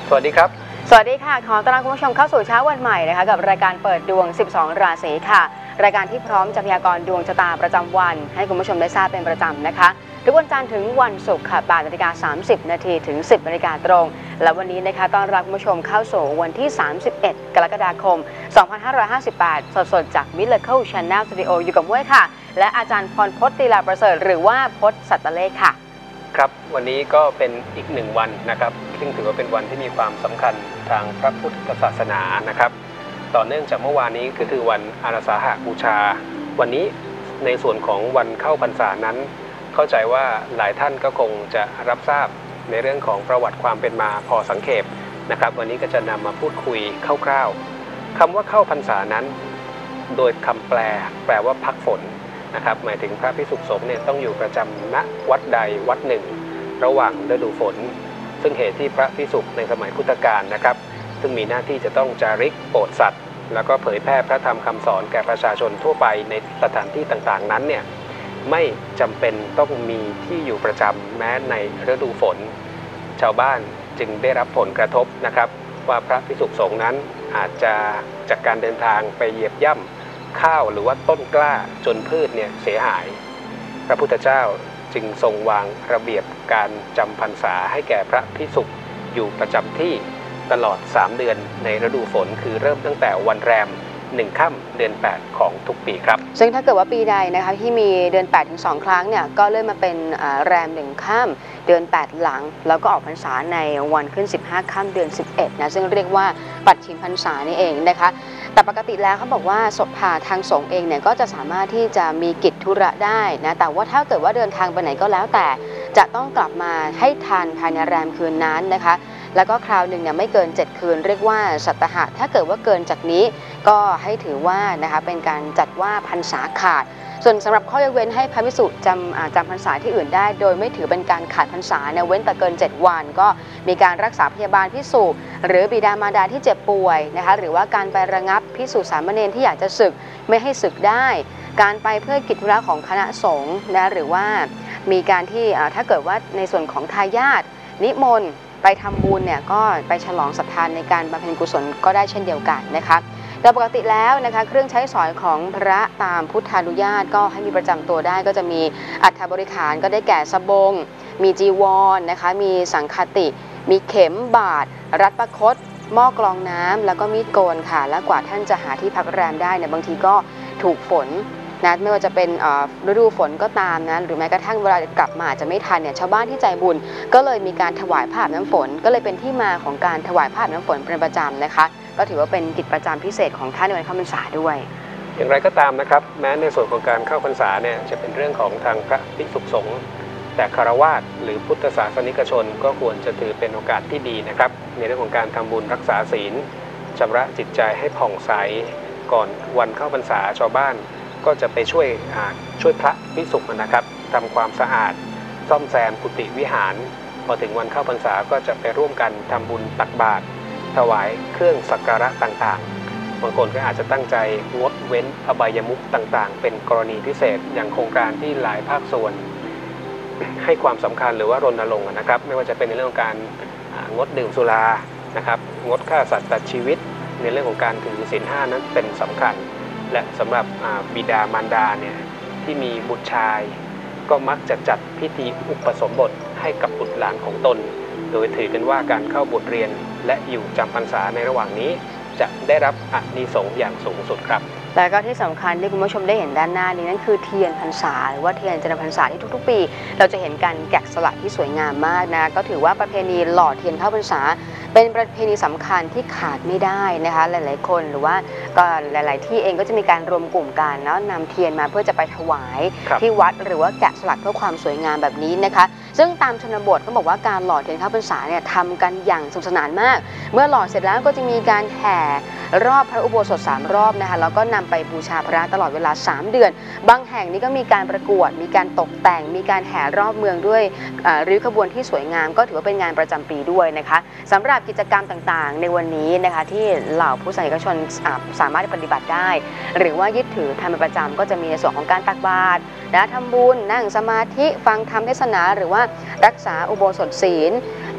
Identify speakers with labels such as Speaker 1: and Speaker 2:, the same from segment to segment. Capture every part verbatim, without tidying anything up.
Speaker 1: สวัสดีครับ
Speaker 2: สวัสดีค่ะขอต้อนรับคุณผู้ชมเข้าสู่เช้าวันใหม่นะคะกับรายการเปิดดวงสิบสองราศีค่ะรายการที่พร้อมจะพยากรณ์ดวงชะตาประจำวันให้คุณผู้ชมได้ทราบเป็นประจำนะคะทุกวันจันทร์ถึงวันศุกร์ค่ะแปดนาฬิกาสามสิบนาทีถึงสิบนาฬิกาตรงและวันนี้นะคะต้อนรับคุณผู้ชมเข้าสู่วันที่สามสิบเอ็ดกรกฎาคมสองพันห้าร้อยห้าสิบแปดสดๆจาก Miracle Channel Studio อยู่กับม้วยค่ะและอาจารย์พรพจน์ ตีลาประเสริฐหรือว่าพจน์ สัตเลขค่ะ
Speaker 1: ครับวันนี้ก็เป็นอีกหนึ่งวันนะครับซึ่งถือว่าเป็นวันที่มีความสำคัญทางพระพุทธศาสนานะครับต่อเนื่องจากเมื่อวานนี้ก็คือวันอาราสาฬหบูชาวันนี้ในส่วนของวันเข้าพรรษานั้นเข้าใจว่าหลายท่านก็คงจะรับทราบในเรื่องของประวัติความเป็นมาพอสังเขปนะครับวันนี้ก็จะนำมาพูดคุยคร่าวๆคำว่าเข้าพรรษานั้นโดยคำแปลแปลว่าพักฝนนะครับหมายถึงพระภิกษุสงฆ์เนี่ยต้องอยู่ประจำณวัดใดวัดหนึ่งระหว่างฤดูฝนซึ่งเหตุที่พระภิกษุในสมัยพุทธกาลนะครับซึ่งมีหน้าที่จะต้องจาริกโปรดสัตว์แล้วก็เผยแพร่พระธรรมคำสอนแก่ประชาชนทั่วไปในสถานที่ต่างๆนั้นเนี่ยไม่จำเป็นต้องมีที่อยู่ประจำแม้ในฤดูฝนชาวบ้านจึงได้รับผลกระทบนะครับว่าพระภิกษุสงฆ์นั้นอาจจะจากการเดินทางไปเหยียบย่ำข้าวหรือว่าต้นกล้าจนพืชเนี่ยเสียหายพระพุทธเจ้าจึงทรงวางระเบียบการจำพรรษาให้แก่พระภิกษุอยู่ประจำที่ตลอดสามเดือนในฤดูฝนคือเริ่มตั้งแต่วันแรมหนึ่งค่ำเดือนแปดของทุกปีครับ
Speaker 2: ซึ่งถ้าเกิดว่าปีใดนะคะที่มีเดือนแปดถึงสองครั้งเนี่ยก็เลื่อนมาเป็นแรมหนึ่งค่ำเดือนแปดหลังแล้วก็ออกพรรษาในวันขึ้นสิบห้าค่ำเดือนสิบเอ็ดนะซึ่งเรียกว่าปัจฉิมพรรษานี่เองนะคะแต่ปกติแล้วเขาบอกว่าศพพาทางสงฆ์เองเนี่ยก็จะสามารถที่จะมีกิจธุระได้นะแต่ว่าถ้าเกิดว่าเดินทางไปไหนก็แล้วแต่จะต้องกลับมาให้ทันภายในแรมคืนนั้นนะคะแล้วก็คราวหนึ่งเนี่ยไม่เกินเจ็ดคืนเรียกว่าสัตหะถ้าเกิดว่าเกินจากนี้ก็ให้ถือว่านะคะเป็นการจัดว่าพรรษาขาดส่วนสำหรับข้อยกเว้นให้พระภิกษุจำจำพรรษาที่อื่นได้โดยไม่ถือเป็นการขาดพรรษาเนี่ยเว้นแต่เกินเจ็ดวันก็มีการรักษาพยาบาลภิกษุหรือบิดามารดาที่เจ็บป่วยนะคะหรือว่าการไประงับภิกษุสามเณรที่อยากจะสึกไม่ให้สึกได้การไปเพื่อกิจธุระของคณะสงฆ์นะหรือว่ามีการที่ถ้าเกิดว่าในส่วนของทายาทนิมนต์ไปทำบุญเนี่ยก็ไปฉลองศรัทธาในการบำเพ็ญกุศลก็ได้เช่นเดียวกันนะคะโดยปกติแล้วนะคะเครื่องใช้สอยของพระตามพุทธานุญาตก็ให้มีประจำตัวได้ก็จะมีอัฐบริขารก็ได้แก่สบงมีจีวรนะคะมีสังฆติมีเข็มบาทรัตประคตหม้อกรองน้ำแล้วก็มีดโกนค่ะและกว่าท่านจะหาที่พักแรมได้เนี่ยบางทีก็ถูกฝนนะไม่ว่าจะเป็นฤดูฝนก็ตามนะหรือแม้กระทั่งเวลากลับมาจะไม่ทันเนี่ยชาวบ้านที่ใจบุญก็เลยมีการถวายผ้าอาบน้ำฝนก็เลยเป็นที่มาของการถวายผ้าอาบน้ำฝนเป็นประจำนะคะก็ถือว่าเป็นกิจประจำพิเศษของท่านในวันเข้าพรรษาด้วย
Speaker 1: อย่างไรก็ตามนะครับแม้ในส่วนของการเข้าพรรษาเนี่ยจะเป็นเรื่องของทางพระภิกษุสงฆ์แต่ฆราวาสหรือพุทธศาสนิกชนก็ควรจะถือเป็นโอกาสที่ดีนะครับในเรื่องของการทำบุญรักษาศีลชำระจิตใจให้ผ่องใสก่อนวันเข้าพรรษาชาวบ้านก็จะไปช่วยช่วยพระภิกษุนะครับทำความสะอาดซ่อมแซมกุฏิวิหารพอถึงวันเข้าพรรษาก็จะไปร่วมกันทำบุญตักบาตรถวายเครื่องสักการะต่างๆบางคนก็อาจจะตั้งใจงดเว้นอบายมุขต่างๆเป็นกรณีพิเศษอย่างโครงการที่หลายภาคส่วนให้ความสำคัญหรือว่ารณรงค์นะครับไม่ว่าจะเป็นในเรื่องของการงดดื่มสุรานะครับงดฆ่าสัตว์ตัดชีวิตในเรื่องของการถือศีลห้านั้นเป็นสำคัญและสำหรับบิดามารดาเนี่ยที่มีบุตรชายก็มักจะจัดพิธีอุปสมบทให้กับบุตรหลานของตนโดยถือกันว่าการเข้าบทเรียนและอยู่จำพรรษาในระหว่างนี้จะได้รับอานิสงส์อย่างสูงสุดครับ
Speaker 2: และก็ที่สำคัญที่คุณผู้ชมได้เห็นด้านหน้านี้นั่นคือเทียนพรรษาหรือว่าเทียนจำพรรษาที่ทุกๆปีเราจะเห็นการแกะสลักที่สวยงามมากนะก็ถือว่าประเพณีหล่อเทียนเข้าพรรษาเป็นประเพณีสำคัญที่ขาดไม่ได้นะคะหลายๆคนหรือว่าก็หลายๆที่เองก็จะมีการรวมกลุ่มกันเนาะนำเทียนมาเพื่อจะไปถวายที่วัดหรือว่าแกะสลักเพื่อความสวยงามแบบนี้นะคะซึ่งตามชนบทก็บอกว่าการหล่อเทียนเข้าพรรษาเนี่ยทำกันอย่างสนุกสนานมากเมื่อหล่อเสร็จแล้วก็จะมีการแห่รอบพระอุโบสถสามรอบนะคะแล้วก็นำไปบูชาพระตลอดเวลาสามเดือนบางแห่งนี้ก็มีการประกวดมีการตกแต่งมีการแห่รอบเมืองด้วยริ้วขบวนที่สวยงามก็ถือว่าเป็นงานประจำปีด้วยนะคะสำหรับกิจกรรมต่างๆในวันนี้นะคะที่เหล่าผู้ศรัทธาชนสามารถปฏิบัติได้หรือว่ายึดถือทำเป็นประจำก็จะมีในส่วนของการตักบาตรนะทำบุญนั่งสมาธิฟังธรรมเทศนาหรือว่ารักษาอุโบสถศีล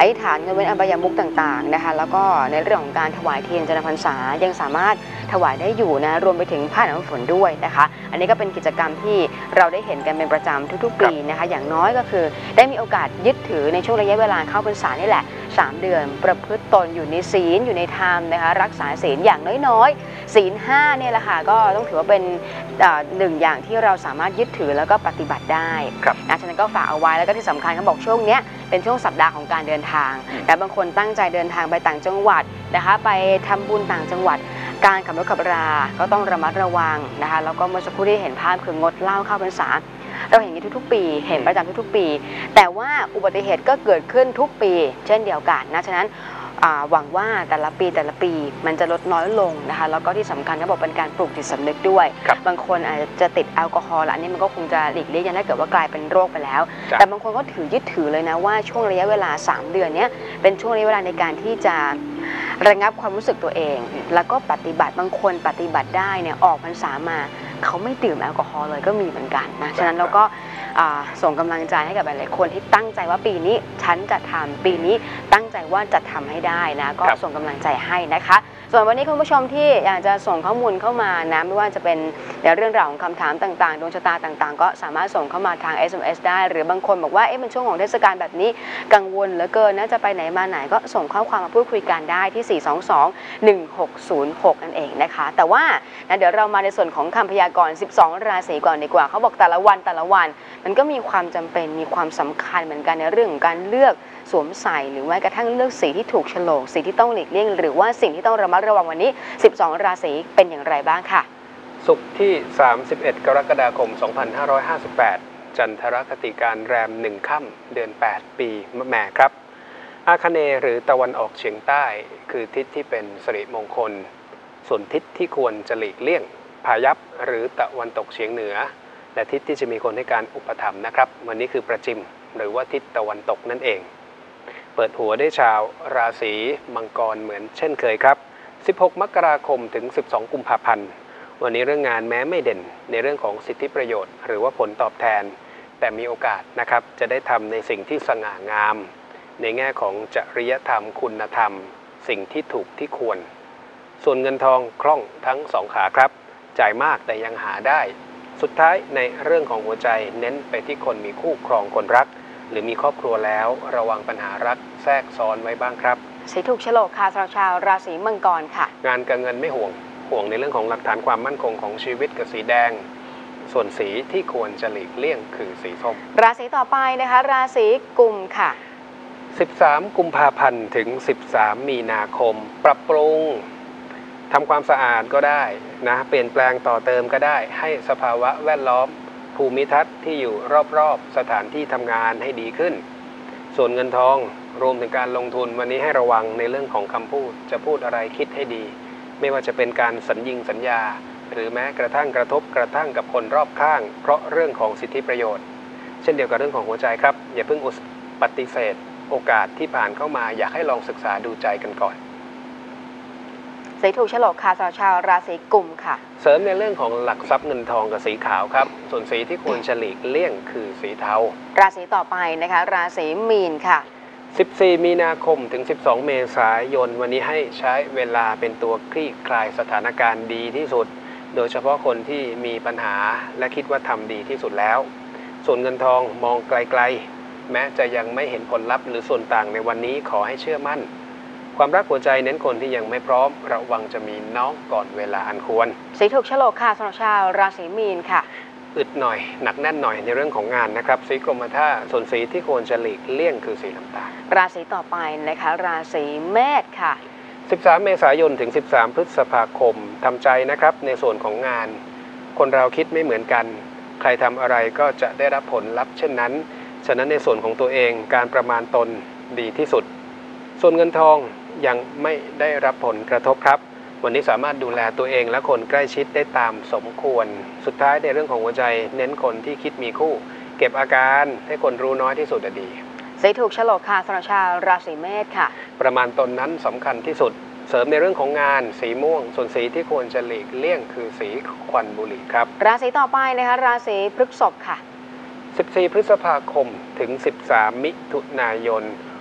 Speaker 2: อธิษฐานเว้นอบายมุขต่างๆนะคะแล้วก็ในเรื่องของการถวายเทียนจนพรรษายังสามารถถวายได้อยู่นะรวมไปถึงผ้าหน้ำฝนด้วยนะคะอันนี้ก็เป็นกิจกรรมที่เราได้เห็นกันเป็นประจำทุกๆปีนะคะอย่างน้อยก็คือได้มีโอกาสยึดถือในช่วงระยะเวลาเข้าพรรษานี่แหละสามเดือนประพฤติตนอยู่ในศีลอยู่ในธรรมนะคะรักษาศีลอย่างน้อยๆศีลห้าเนี่ยแหละค่ะก็ต้องถือว่าเป็นหนึ่งอย่างที่เราสามารถยึดถือแล้วก็ปฏิบัติได้นะฉะนั้นก็ฝากเอาไว้แล้วก็ที่สำคัญเขาบอกช่วงนี้เป็นช่วงสัปดาห์ของการเดินทางแต่บางคนตั้งใจเดินทางไปต่างจังหวัดนะคะไปทำบุญต่างจังหวัดการขับรถขับราก็ต้องระมัดระวังนะคะแล้วก็เมื่อสักครู่ที่เห็นภาพคืองดเหล้าเข้าพรรษาเราเห็นอย่างนี้ทุกๆปีเห็นประจำทุกๆปีแต่ว่าอุบัติเหตุก็เกิดขึ้นทุกปีเช่นเดียวกันนะฉะนั้นหวังว่าแต่ละปีแต่ละปีมันจะลดน้อยลงนะคะแล้วก็ที่สำคัญเขาบอกเป็นการปลูกจิตสำนึกด้วยบางคนอาจจะติดแอลกอฮอล์ละอันนี้มันก็คงจะหลีกเลี่ยงถ้าเกิดว่ากลายเป็นโรคไปแล้วแต่บางคนก็ถือยึดถือเลยนะว่าช่วงระยะเวลาสามเดือนนี้เป็นช่วงระยะเวลาในการที่จะระงับความรู้สึกตัวเองแล้วก็ปฏิบัติบางคนปฏิบัติได้เนี่ยออกพรรษามาเขาไม่ดื่มแอลกอฮอล์เลยก็มีเหมือนกันนะฉะนั้นเราก็ส่งกำลังใจให้กับหลายๆคนที่ตั้งใจว่าปีนี้ฉันจะทำปีนี้ตั้งใจว่าจะทำให้ได้นะก็ส่งกำลังใจให้นะคะส่วนวันนี้คุณผู้ชมที่อยากจะส่งข้อมูลเข้ามานะไม่ว่าจะเป็นในเรื่องราวของคำถามต่างๆดวงชะตาต่างๆก็สามารถส่งเข้ามาทาง เอส เอ็ม เอส ได้หรือบางคนบอกว่าเอ๊ะเป็นช่วงของเทศกาลแบบนี้กังวลเหลือเกินนะจะไปไหนมาไหนก็ส่งข้อความมาพูดคุยกันได้ที่สี่ สอง สอง หนึ่ง หก ศูนย์ หกนั่นเองนะคะแต่ว่านะเดี๋ยวเรามาในส่วนของคำพยากรณ์สิบสองราศีก่อนดีกว่าเขาบอกแต่ละวันแต่ละวันมันก็มีความจำเป็นมีความสำคัญเหมือนกันในเรื่องของการเลือกสวมใส่หรือว่ากระทั่งเลือกสีที่ถูกโฉลกสีที่ต้องหลีกเลี่ยงหรือว่าสิ่งที่ต้องระมัดระวังวันนี้สิบสองราศีเป็นอย่างไรบ้างค่ะ
Speaker 1: ศุกร์ที่สามสิบเอ็ดกรกฎาคมสองพันห้าร้อยห้าสิบแปดจันทรคติการแรมหนึ่งค่ำเดือนแปดปีมะแม่ครับอาคเนย์หรือตะวันออกเฉียงใต้คือทิศที่เป็นสิริมงคลส่วนทิศที่ควรจะหลีกเลี่ยงพายัพหรือตะวันตกเฉียงเหนือและทิศที่จะมีคนให้การอุปถัมภ์นะครับวันนี้คือประจิมหรือว่าทิศตะวันตกนั่นเองเปิดหัวได้ชาวราศีมังกรเหมือนเช่นเคยครับสิบหกมกราคมถึงสิบสองกุมภาพันธ์วันนี้เรื่องงานแม้ไม่เด่นในเรื่องของสิทธิประโยชน์หรือว่าผลตอบแทนแต่มีโอกาสนะครับจะได้ทำในสิ่งที่สง่างามในแง่ของจริยธรรมคุณธรรมสิ่งที่ถูกที่ควรส่วนเงินทองคล่องทั้งสองขาครับจ่ายมากแต่ยังหาได้สุดท้ายในเรื่องของหัวใจเน้นไปที่คนมีคู่ครองคนรักหรือมีครอบครัวแล้วระวังปัญหารักแทรกซ้อนไว้บ้างครับ
Speaker 2: สีถูกโฉลกค่ะสำหรับชาวราศีมังกรค่ะ
Speaker 1: งานการเงินไม่ห่วงห่วงในเรื่องของหลักฐานความมั่นคงของชีวิตกับสีแดงส่วนสีที่ควรจะหลีกเลี่ยงคือสีส้ม
Speaker 2: ราศีต่อไปนะคะราศีกุมค่ะ
Speaker 1: สิบสามกุมภาพันธ์ถึงสิบสามมีนาคมปรับปรุงทำความสะอาดก็ได้นะเปลี่ยนแปลงต่อเติมก็ได้ให้สภาวะแวดล้อมภูมิทัศน์ที่อยู่รอบๆสถานที่ทำงานให้ดีขึ้นส่วนเงินทองรวมถึงการลงทุนวันนี้ให้ระวังในเรื่องของคำพูดจะพูดอะไรคิดให้ดีไม่ว่าจะเป็นการสัญญิงสัญญาหรือแม้กระทั่งกระทบกระทั่งกับคนรอบข้างเพราะเรื่องของสิทธิประโยชน์เช่นเดียวกับเรื่องของหัวใจครับอย่าเพิ่งปฏิเสธโอกาสที่ผ่านเข้ามาอยากให้ลองศึกษาดูใจกันก่อน
Speaker 2: สีถูกโฉลกค่ะสำหรับชาวราศีกุมค่ะ
Speaker 1: เสริมในเรื่องของหลักทรัพย์เงินทองกับสีขาวครับส่วนสีที่ควรจะหลีกเลี่ยงคือสีเทา
Speaker 2: ราศีต่อไปนะคะราศีมีนค่ะ
Speaker 1: สิบสี่มีนาคมถึงสิบสองเมษายนวันนี้ให้ใช้เวลาเป็นตัวคลี่คลายสถานการณ์ดีที่สุดโดยเฉพาะคนที่มีปัญหาและคิดว่าทำดีที่สุดแล้วส่วนเงินทองมองไกลๆแม้จะยังไม่เห็นผลลัพธ์หรือส่วนต่างในวันนี้ขอให้เชื่อมั่นความรักหัวใจเน้นคนที่ยังไม่พร้อมระวังจะมีน้องก่อนเวลาอันควร
Speaker 2: สีถูกโฉลกค่ะสำหรับชาวราศีมีนค่ะ
Speaker 1: อึดหน่อยหนักแน่นหน่อยในเรื่องของงานนะครับสีกรมท่าส่วนสีที่ควรจะหลีกเลี่ยงคือสีน้ำตาล
Speaker 2: ราศีต่อไปนะคะราศีเมษค่ะ
Speaker 1: สิบสามเมษายนถึงสิบสามพฤษภาคมทำใจนะครับในส่วนของงานคนเราคิดไม่เหมือนกันใครทำอะไรก็จะได้รับผลลัพธ์เช่นนั้นฉะนั้นในส่วนของตัวเองการประมาณตนดีที่สุดส่วนเงินทองยังไม่ได้รับผลกระทบครับวันนี้สามารถดูแลตัวเองและคนใกล้ชิดได้ตามสมควรสุดท้ายในเรื่องของหัวใจเน้นคนที่คิดมีคู่เก็บอาการให้คนรู้น้อยที่สุดดี
Speaker 2: สีถูกโฉลกค่ะสำหรับชาวราศีเมษค่ะ
Speaker 1: ประมาณตนนั้นสำคัญที่สุดเสริมในเรื่องของงานสีม่วงส่วนสีที่ควรจะหลีกเลี่ยงคือสีควันบุหรี่ครับ
Speaker 2: ราศีต่อไปนะคะราศีพฤษภค่ะ
Speaker 1: สิบสี่พฤษภาคมถึงสิบสามมิถุนายน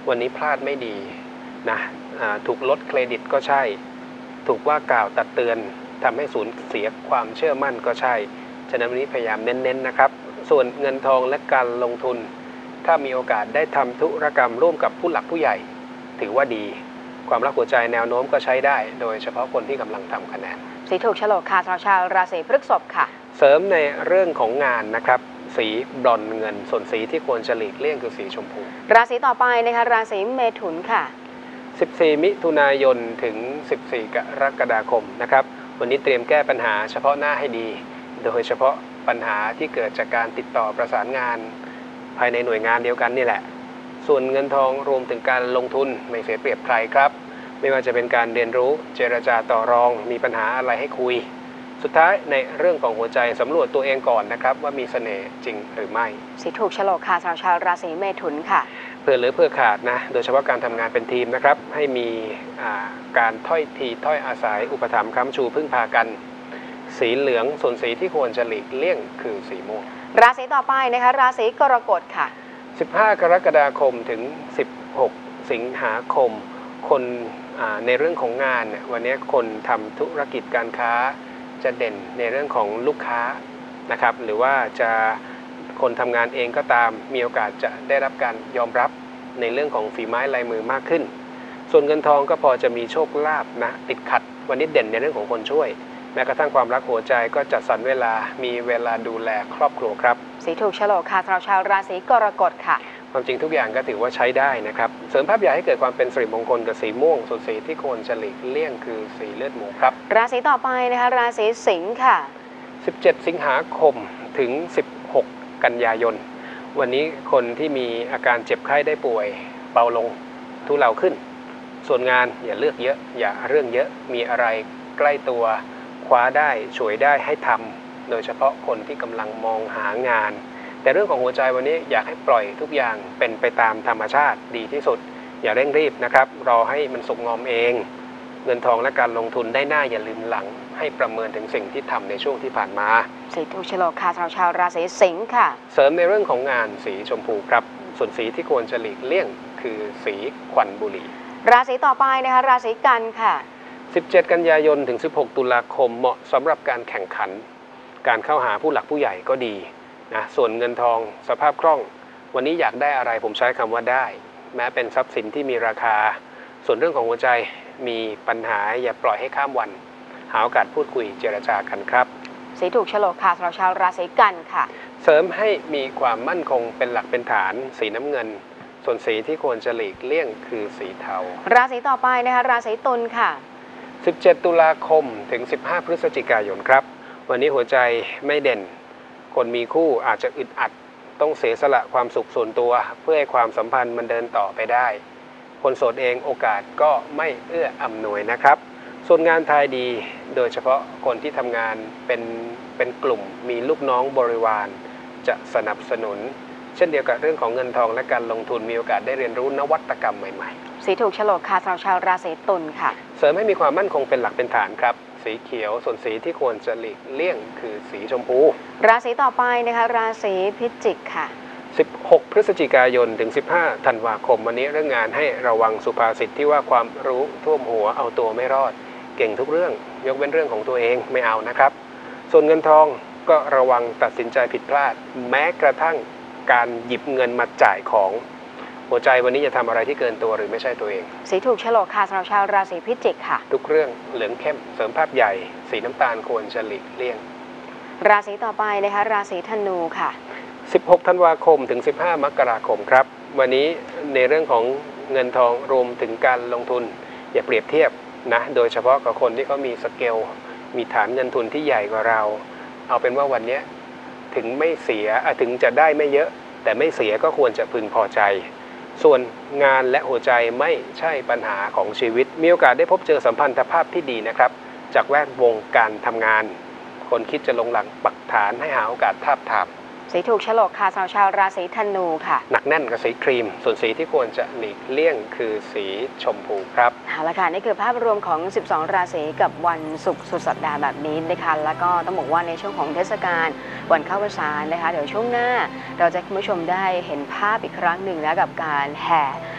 Speaker 1: วันนี้พลาดไม่ดีนะถูกลดเครดิตก็ใช่ถูกว่ากล่าวตักเตือนทำให้สูญเสียความเชื่อมั่นก็ใช่ฉะนั้นวันนี้พยายามเน้นๆนะครับส่วนเงินทองและการลงทุนถ้ามีโอกาสได้ทำธุรกรรมร่วมกับผู้หลักผู้ใหญ่ถือว่าดีความรักหัวใจแนวโน้มก็ใช้ได้โดยเฉพาะคนที่กำลังทำคะแนน
Speaker 2: สีถูกโฉลกค่ะสำหรับชาวราศีพฤษภค่ะ
Speaker 1: เสริมในเรื่องของงานนะครับสีบรอนเงินส่วนสีที่ควรจะหลีกเลี่ยงคือสีชมพู
Speaker 2: ราศีต่อไปนะคะราศีเมถุนค่ะ
Speaker 1: สิบสี่มิถุนายนถึงสิบสี่กรกฎาคมนะครับวันนี้เตรียมแก้ปัญหาเฉพาะหน้าให้ดีโดยเฉพาะปัญหาที่เกิดจากการติดต่อประสานงานภายในหน่วยงานเดียวกันนี่แหละส่วนเงินทองรวมถึงการลงทุนไม่เสียเปรียบใครครับไม่ว่าจะเป็นการเรียนรู้เจรจาต่อรองมีปัญหาอะไรให้คุยสุดท้ายในเรื่องของหัวใจสำรวจตัวเองก่อนนะครับว่ามีเสน่ห์จริงหรือไม่
Speaker 2: สีถูกโฉลกค่ะสำหรับชาวราศีเมถุนค่ะ
Speaker 1: เพื่อหรือเพื่อขาดนะโดยเฉพาะการทำงานเป็นทีมนะครับให้มีการถ้อยทีถ้อยอาศัยอุปถัมภ์ค้ำชูพึ่งพากันสีเหลืองส่วนสีที่ควรจะหลีกเลี่ยงคือสีม่วง
Speaker 2: ราศีต่อไปนะคะราศีกรกฎค่ะ
Speaker 1: สิบห้ากรกฎาคมถึงสิบหกสิงหาคมคนในเรื่องของงานเนี่ยวันนี้คนทำธุรกิจการค้าจะเด่นในเรื่องของลูกค้านะครับหรือว่าจะคนทำงานเองก็ตามมีโอกาสจะได้รับการยอมรับในเรื่องของฝีไม้ลายมือมากขึ้นส่วนเงินทองก็พอจะมีโชคลาภนะติดขัดวันนี้เด่นในเรื่องของคนช่วยแม้กระทั่งความรักหัวใจก็จัดสรรเวลามีเวลาดูแลครอบครัวครับ
Speaker 2: สีถูกโฉลกค่ะสำหรับชาวราศีกรกฎค่ะ
Speaker 1: ความจริงทุกอย่างก็ถือว่าใช้ได้นะครับเสริมภาพใหญ่ให้เกิดความเป็นสิริมงคลกับสีม่วงส่วนสีที่ควรจะหลีกเลี่ยงคือสีเลือดหมูครับ
Speaker 2: ราศีต่อไปนะคะราศีสิงค์ค่ะ
Speaker 1: สิบเจ็ดสิงหาคมถึงสิบหกกันยายนวันนี้คนที่มีอาการเจ็บไข้ได้ป่วยเบาลงทุเลาขึ้นส่วนงานอย่าเลือกเยอะอย่าเรื่องเยอะมีอะไรใกล้ตัวคว้าได้ฉวยได้ให้ทำโดยเฉพาะคนที่กำลังมองหางานแต่เรื่องของหัวใจวันนี้อยากให้ปล่อยทุกอย่างเป็นไปตามธรรมชาติดีที่สุดอย่าเร่งรีบนะครับรอให้มันสุกงอมเองเงินทองและการลงทุนได้หน้าอย่าลืมหลังให้ประเมินถึงสิ่งที่ทำในช่วงที่ผ่านมา
Speaker 2: สีถูกโฉลกค่ะสำหรับชาวราศีสิงค์ค่ะ
Speaker 1: เสริมในเรื่องของงานสีชมพูครับส่วนสีที่ควรจะหลีกเลี่ยงคือสีควันบุหรี่
Speaker 2: ราศีต่อไปนะคะราศีกันค่ะ
Speaker 1: สิบเจ็ดกันยายนถึงสิบหกตุลาคมเหมาะสำหรับการแข่งขันการเข้าหาผู้หลักผู้ใหญ่ก็ดีนะส่วนเงินทองสภาพคล่องวันนี้อยากได้อะไรผมใช้คำว่าได้แม้เป็นทรัพย์สินที่มีราคาส่วนเรื่องของหัวใจมีปัญหาอย่าปล่อยให้ข้ามวันหาโอกาสพูดคุยเจรจากันครับ
Speaker 2: สีถูกโฉลกค่ะสำหรับชาวราศีกันค่ะ
Speaker 1: เสริมให้มีความมั่นคงเป็นหลักเป็นฐานสีน้ำเงินส่วนสีที่ควรจะหลีกเลี่ยงคือสีเทา
Speaker 2: ราศีต่อไปนะคะราศีตุลค่ะ
Speaker 1: สิบเจ็ดตุลาคมถึงสิบห้าพฤศจิกายนครับวันนี้หัวใจไม่เด่นคนมีคู่อาจจะอึดอัดต้องเสียสละความสุขส่วนตัวเพื่อให้ความสัมพันธ์มันเดินต่อไปได้คนโสดเองโอกาสก็ไม่เอื้ออำนวยนะครับส่วนงานทายดีโดยเฉพาะคนที่ทำงานเป็นเป็นกลุ่มมีลูกน้องบริวารจะสนับสนุนเช่นเดียวกับเรื่องของเงินทองและการลงทุนมีโอกาสได้เรียนรู้นวัตกรรมใหม่
Speaker 2: ๆสีถูกโฉลกค่ะสำหรับชาวราศีตุลค่ะ
Speaker 1: เสริมให้มีความมั่นคงเป็นหลักเป็นฐานครับสีเขียวส่วนสีที่ควรจะหลีกเลี่ยงคือสีชมพู
Speaker 2: ราศีต่อไปนะคะราศีพิจิกค่ะ
Speaker 1: สิบหกพฤศจิกายนถึงสิบห้าธันวาคมวันนี้เรื่องงานให้ระวังสุภาษิตที่ว่าความรู้ท่วมหัวเอาตัวไม่รอดเก่งทุกเรื่องยกเว้นเรื่องของตัวเองไม่เอานะครับส่วนเงินทองก็ระวังตัดสินใจผิดพลาดแม้กระทั่งการหยิบเงินมาจ่ายของหัวใจวันนี้จะทำอะไรที่เกินตัวหรือไม่ใช่ตัวเอง
Speaker 2: สีถูกโฉลกค่ะสำหรับชาวราศีพิจิกค่ะ
Speaker 1: ทุกเรื่องเหลืองเข้มเสริมภาพใหญ่สีน้ำตาลควรจะหลีกเลี่ยง
Speaker 2: ราศีต่อไปนะคะราศีธนูค่ะ
Speaker 1: สิบหกธันวาคมถึงสิบห้ามกราคมครับวันนี้ในเรื่องของเงินทองรวมถึงการลงทุนอย่าเปรียบเทียบนะโดยเฉพาะกับคนที่เขามีสเกลมีฐานเงินทุนที่ใหญ่กว่าเราเอาเป็นว่าวันนี้ถึงไม่เสียถึงจะได้ไม่เยอะแต่ไม่เสียก็ควรจะพึงพอใจส่วนงานและหัวใจไม่ใช่ปัญหาของชีวิตมีโอกาสได้พบเจอสัมพันธภาพที่ดีนะครับจากแวดวงการทำงานคนคิดจะลงหลักปักฐานให้หาโอกาสทาบทาม
Speaker 2: สีถูกโฉลกค่ะสำหรับชาวราศีธนูค่ะ
Speaker 1: หนักแน่นกับสีครีมส่วนสีที่ควรจะหลีกเลี่ยงคือสีชมพูครับ
Speaker 2: เอาละค่ะนี่คือภาพรวมของสิบสองราศีกับวันศุกร์สุดสัปดาห์แบบนี้นะคะแล้วก็ต้องบอกว่าในช่วงของเทศกาลวันเข้าพรรษานะคะเดี๋ยวช่วงหน้าเราจะให้คุณผู้ชมได้เห็นภาพอีกครั้งหนึ่งนะกับการแห่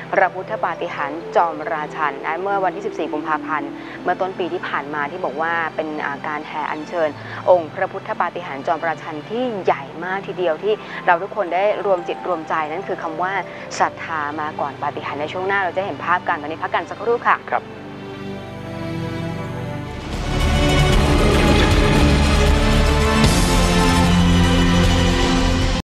Speaker 2: พระพุทธปาฏิหาริย์จอมราชันนะเมื่อวันที่สิบสี่กุมภาพันธ์เมื่อต้นปีที่ผ่านมาที่บอกว่าเป็นการแห่อัญเชิญองค์พระพุทธปาฏิหาริย์จอมราชันที่ใหญ่มากทีเดียวที่เราทุกคนได้รวมจิตรวมใจนั่นคือคำว่าศรัทธามาก่อนปาฏิหาริย์ในช่วงหน้าเราจะเห็นภาพกันตอนนี้พักกันสักครู่ค่ะ
Speaker 1: ครับ